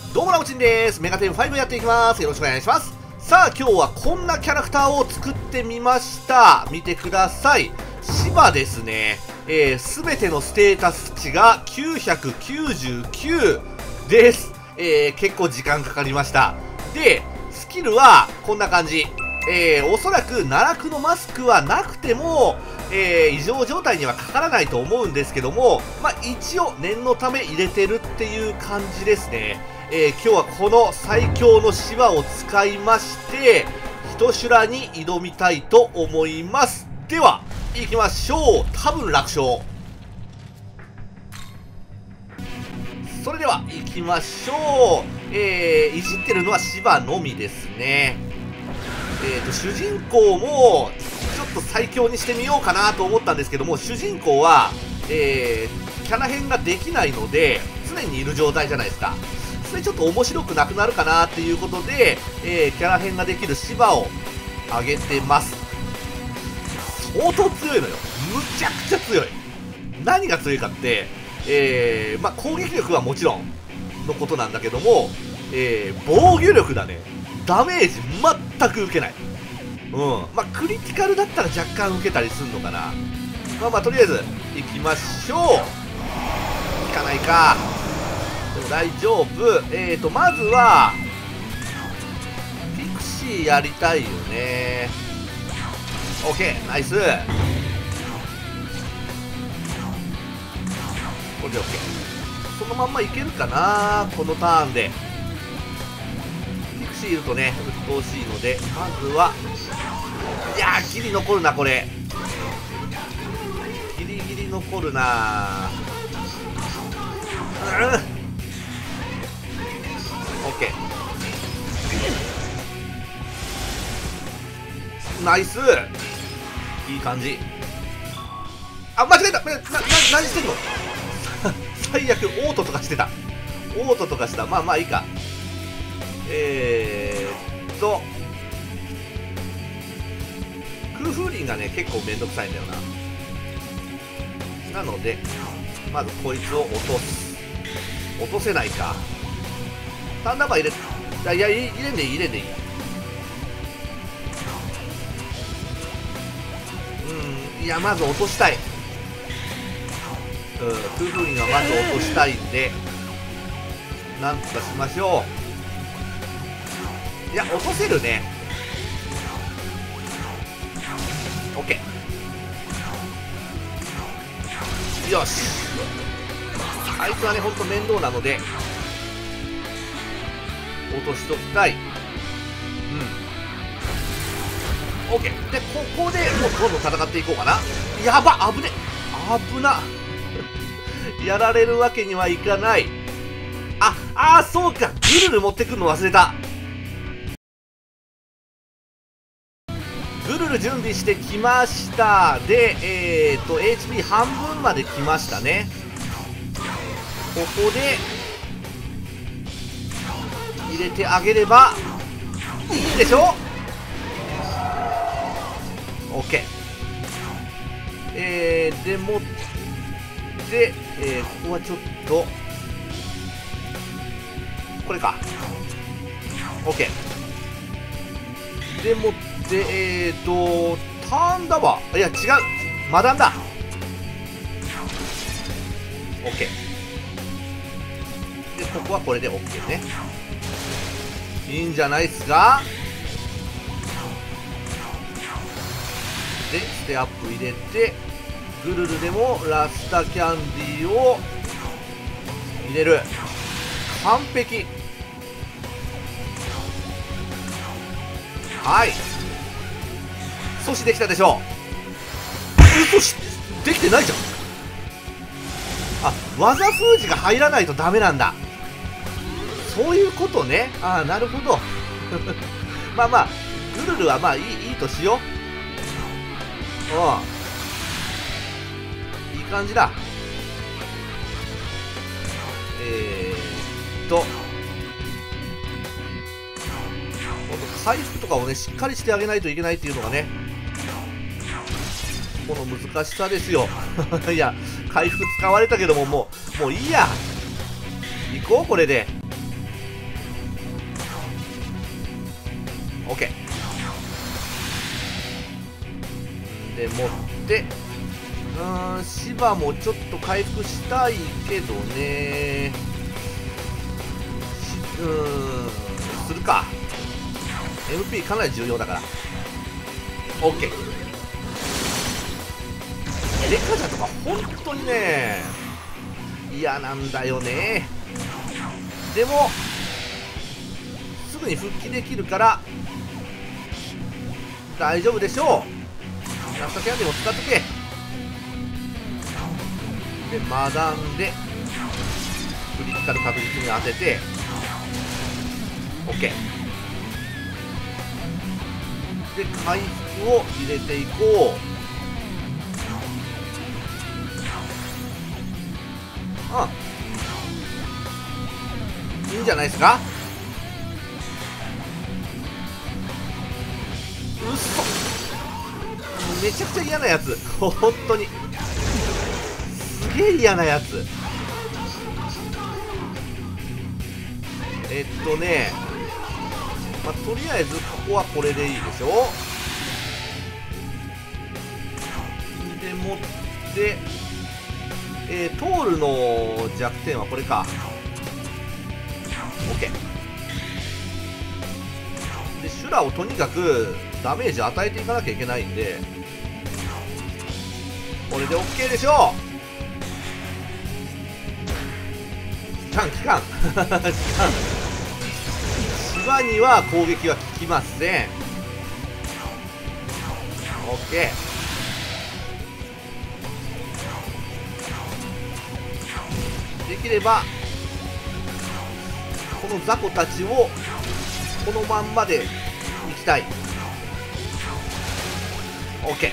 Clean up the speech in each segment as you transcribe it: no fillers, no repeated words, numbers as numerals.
どうも、ラムチンです。メガテン5やっていきます。よろしくお願いします。さあ、今日はこんなキャラクターを作ってみました。見てください。芝ですね。すべてのステータス値が999です。結構時間かかりました。で、スキルはこんな感じ。おそらく奈落のマスクはなくても、異常状態にはかからないと思うんですけども、まあ、一応念のため入れてるっていう感じですね。今日はこの最強の芝を使いまして、一修羅に挑みたいと思います。では、行きましょう。多分楽勝。それでは、行きましょう。いじってるのは芝のみですね。主人公も、ちょっと最強にしてみようかなと思ったんですけども、主人公は、キャラ変ができないので、常にいる状態じゃないですか。それちょっと面白くなくなるかなっていうことで、キャラ変ができる芝を上げてます。相当強いのよ。むちゃくちゃ強い。何が強いかって、まあ、攻撃力はもちろんのことなんだけども、防御力だね。ダメージ全く受けない。まあ、クリティカルだったら若干受けたりするのかな。まあまあ、とりあえず、行きましょう。行かないか。でも大丈夫。まずは、ピクシーやりたいよね。オッケー、ナイス。これでオッケー。そのまんまいけるかな、このターンで。ピクシーいるとね、鬱陶しいので、まずは、いやー、ギリ残るな、これ。ギリギリ残るな。オッケー。ナイス。いい感じ。あ、間違えた。何してんの最悪、オートとかしてた。オートとかした。まあまあいいか。空風林がね、結構めんどくさいんだよな。なので、まずこいつを落とす。落とせないか。サンダーバー入れ、いや、入れんでいい、入れんでいい。いや、まず落としたい。空風林はまず落としたいんで、なんとかしましょう。いや、落とせるね。オッケー。よし。あいつはね、ほんと面倒なので、落としときたい。オッケー。で、ここでもうどんどん戦っていこうかな。やば、危ね。危な。やられるわけにはいかない。そうか。グルル持ってくるの忘れた。グルル準備してきました。で、HP 半分まで来ましたね。ここで、入れてあげれば、いいでしょ。OK。でもって、ここはちょっと、これか。OK。でもって、ターンだわ。いや、違う。マダンだ。OK。で、ここはこれで OK ね。いいんじゃないっすか。で、ステアップ入れて、グルルでもラスタキャンディーを入れる。完璧。はい。阻止できたでしょう。阻止できてないじゃん。技封じが入らないとダメなんだ。そういうことね。なるほど。まあまあ、グルルはまあいいとしよう。いい感じだ。回復とかをね、しっかりしてあげないといけないっていうのがね、この難しさですよ。いや、回復使われたけども、もういいや。行こう、これで。 OK で持って、芝もちょっと回復したいけどね。するか。 MP かなり重要だから。 OK レカジャとか本当にね嫌なんだよね。でもすぐに復帰できるから大丈夫でしょう。ラストキャンディも使っとけ。でマダンでクリティカル確実に当てて OK で回復を入れていこう。いいんじゃないですか。うそ、めちゃくちゃ嫌なやつ本当にすげえ嫌なやつ。まあ、とりあえずここはこれでいいでしょ。でもって、トールの弱点はこれか。 OK でシュラをとにかくダメージ与えていかなきゃいけないんで、これで OK でしょう。期間芝には攻撃は効きません。 OK できればこの雑魚たちをこのまんまでいきたい。 OK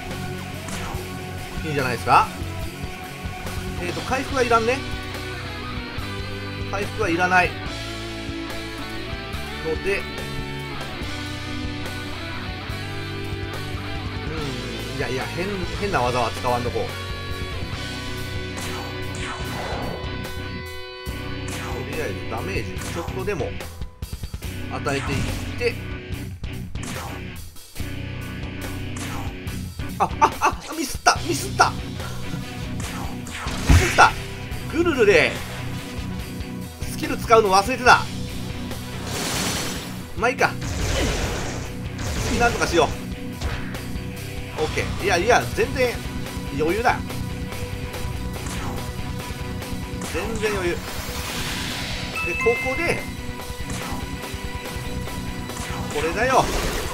いいんじゃないですか。回復はいらんね。回復はいらないので、いやいや変な技は使わんとこう。とりあえずダメージちょっとでも与えていって、ミスったグルルでスキル使うの忘れてた。まあいいか、次なんとかしよう。 OK いや全然余裕だ。全然余裕で、ここでこれだよ。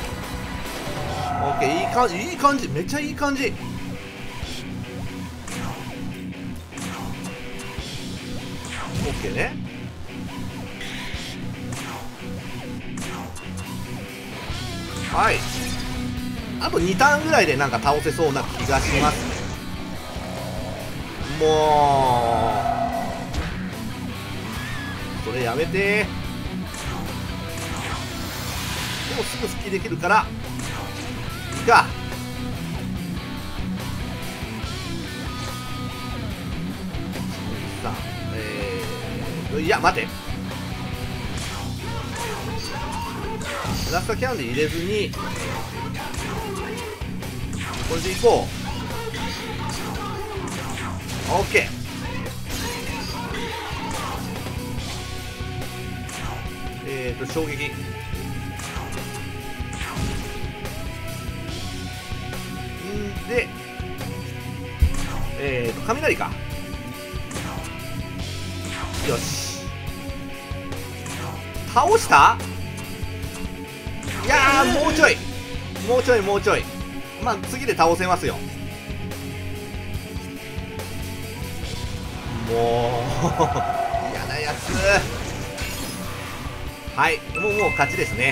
OK いい感じめっちゃいい感じ。OK ね。はい、あと2ターンぐらいでなんか倒せそうな気がしますね。もうそれやめて。でもすぐ復帰できるからいいか。いや待て、ラストキャンディ入れずにこれでいこう。 OK 衝撃んで雷か。よし倒した。いやーもうちょいまあ次で倒せますよ。もう嫌なやつ。はい、もう勝ちですね。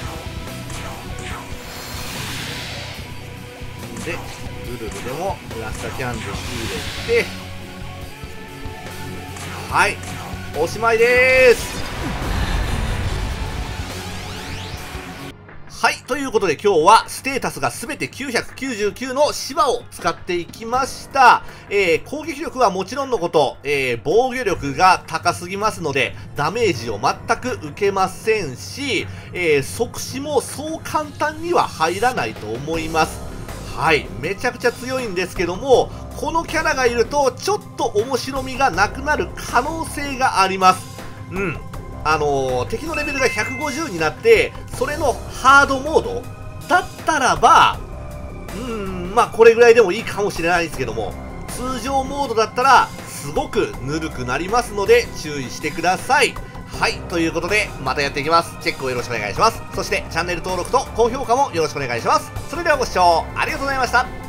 でルルルでもラスタキャンディ入れて、はいおしまいです。はいということで今日はステータスがすべて999の芝を使っていきました。攻撃力はもちろんのこと、防御力が高すぎますので、ダメージを全く受けませんし、即死もそう簡単には入らないと思います。はい、めちゃくちゃ強いんですけども、このキャラがいるとちょっと面白みがなくなる可能性があります。うん。敵のレベルが150になって、それのハードモードだったらば、まあこれぐらいでもいいかもしれないですけども、通常モードだったらすごくぬるくなりますので注意してください。はい、ということでまたやっていきます。チェックをよろしくお願いします。そしてチャンネル登録と高評価もよろしくお願いします。それではご視聴ありがとうございました。